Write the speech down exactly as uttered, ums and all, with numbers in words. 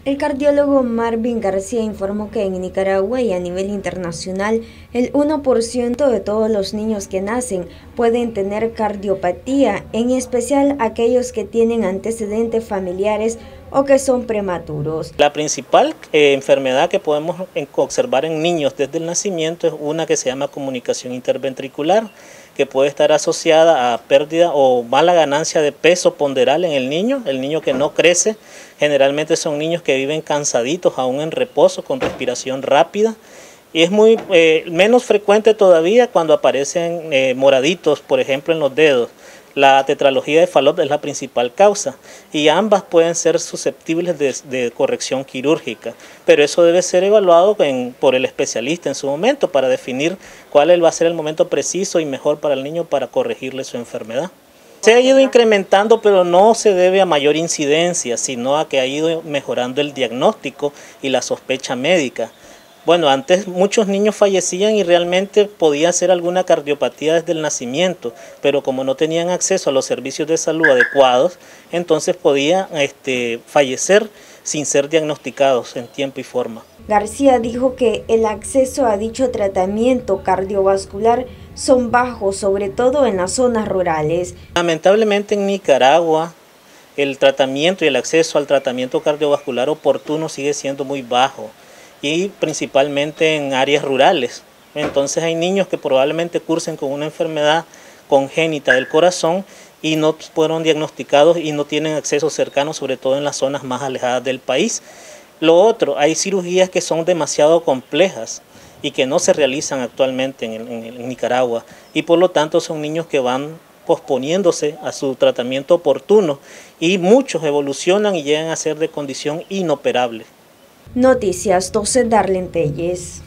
El cardiólogo Marvin García informó que en Nicaragua y a nivel internacional, el uno por ciento de todos los niños que nacen pueden tener cardiopatía, en especial aquellos que tienen antecedentes familiares o que son prematuros. La principal eh, enfermedad que podemos observar en niños desde el nacimiento es una que se llama comunicación interventricular, que puede estar asociada a pérdida o mala ganancia de peso ponderal en el niño, el niño que no crece. Generalmente son niños que viven cansaditos, aún en reposo, con respiración rápida. Y es muy eh, menos frecuente todavía cuando aparecen eh, moraditos, por ejemplo, en los dedos. La tetralogía de Fallot es la principal causa y ambas pueden ser susceptibles de, de corrección quirúrgica, pero eso debe ser evaluado en, por el especialista en su momento para definir cuál va a ser el momento preciso y mejor para el niño para corregirle su enfermedad. Se ha ido incrementando, pero no se debe a mayor incidencia, sino a que ha ido mejorando el diagnóstico y la sospecha médica. Bueno, antes muchos niños fallecían y realmente podía ser alguna cardiopatía desde el nacimiento, pero como no tenían acceso a los servicios de salud adecuados, entonces podían este, fallecer sin ser diagnosticados en tiempo y forma. García dijo que el acceso a dicho tratamiento cardiovascular son bajos, sobre todo en las zonas rurales. Lamentablemente en Nicaragua el tratamiento y el acceso al tratamiento cardiovascular oportuno sigue siendo muy bajo, y principalmente en áreas rurales. Entonces hay niños que probablemente cursen con una enfermedad congénita del corazón y no fueron diagnosticados y no tienen acceso cercano, sobre todo en las zonas más alejadas del país. Lo otro, hay cirugías que son demasiado complejas y que no se realizan actualmente en, en, en Nicaragua, y por lo tanto son niños que van posponiéndose a su tratamiento oportuno y muchos evolucionan y llegan a ser de condición inoperable. Noticias doce Darlene Telles.